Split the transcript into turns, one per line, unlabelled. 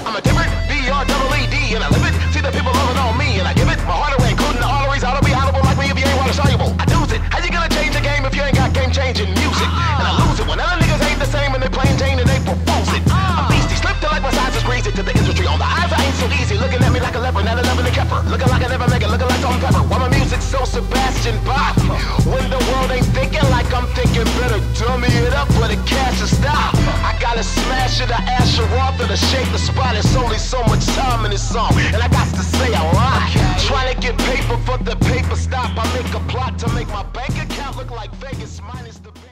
I'm a different B-R-E-E-D, and I live it. See the people loving on me, and I give it my heart away, including the arteries. Ought to be audible like me if you ain't water soluble. I do it. How you gonna change the game if you ain't got game-changing music? And I lose it when other niggas ain't the same and they plain Jane and they propose it. I'm beastie, slipped to like my size is greasy to the industry. On the eyes, I ain't so easy. Looking at me like a leper, not a loving and kepper. Looking like I never make it, looking like Salt and Pepper. Why my music's so Sebastian Bach? When the world ain't thinking like I'm thinking, better dummy it up for the cash to stop. I gotta smash it, I ash her off, or to shake the spot. It's only so much time in this song, and I got to say a lot. Trying to get paper for the paper stop. I make a plot to make my bank account look like Vegas minus the